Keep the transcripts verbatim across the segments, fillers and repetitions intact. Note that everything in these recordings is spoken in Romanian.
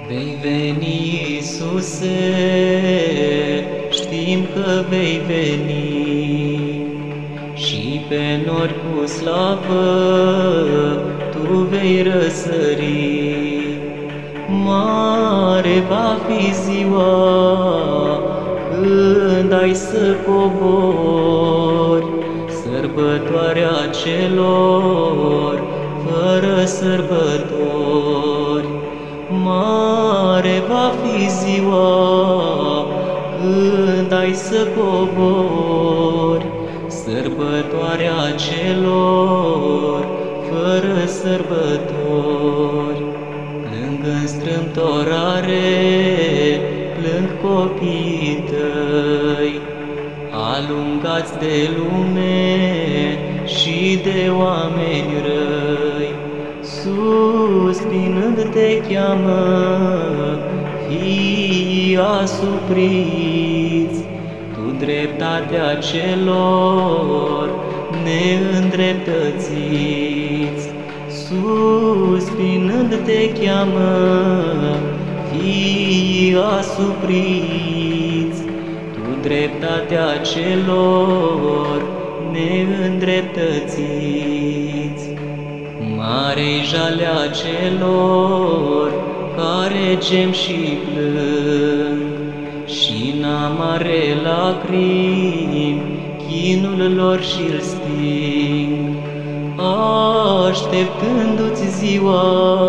Vei veni, Iisuse, știm că vei veni, și pe nori cu slavă Tu vei răsări. Mare va fi ziua când ai să cobori, sărbătoarea celor fără sărbători. Mare va fi ziua când ai să cobori, sărbătoarea celor fără sărbători. Plâng-în strâmtorare, plâng copiii Tăi, alungați de lume și de oameni răi. Suspinând te cheamă fiii asupriți, Tu dreptatea celor neîndreptățiți. Suspinând te cheamă fiii asupriți, Tu dreptatea celor neîndreptățiți. Mare-i jalea celor care gem și plâng, și n-amare lacrimi chinul lor și-l sting. Așteptându-ți ziua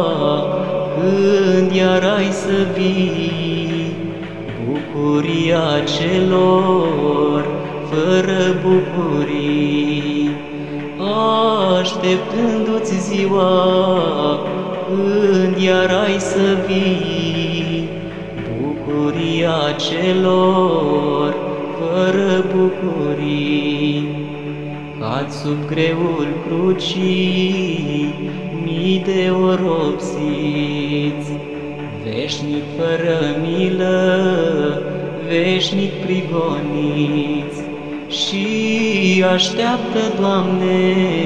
când iar ai să vii, bucuria celor fără bucurii. Așteptându-ți ziua când iar ai să vii, bucuria celor fără bucurii. Cați sub greul crucii mii de oropsiți, veșnic fără milă, veșnic prigoniți. Și așteaptă, Doamne,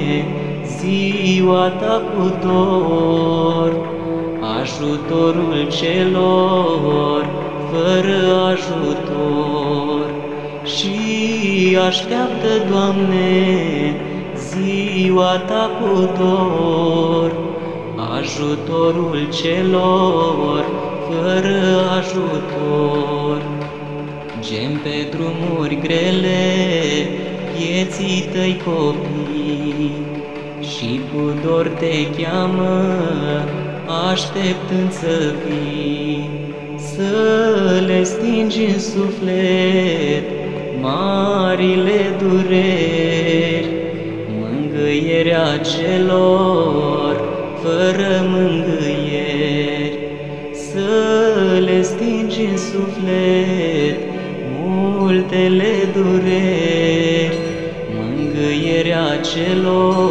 ziua Ta cu dor, ajutorul celor fără ajutor. Și așteaptă, Doamne, ziua Ta cu dor, ajutorul celor fără ajutor. Gem pe drumuri grele vieții Tăi copii, și cu dor te cheamă așteptând să vii, să le stingi în suflet marile dureri, mângâierea celor fără mângâieri. Să le stingi în suflet multele dureri, mângâierea celor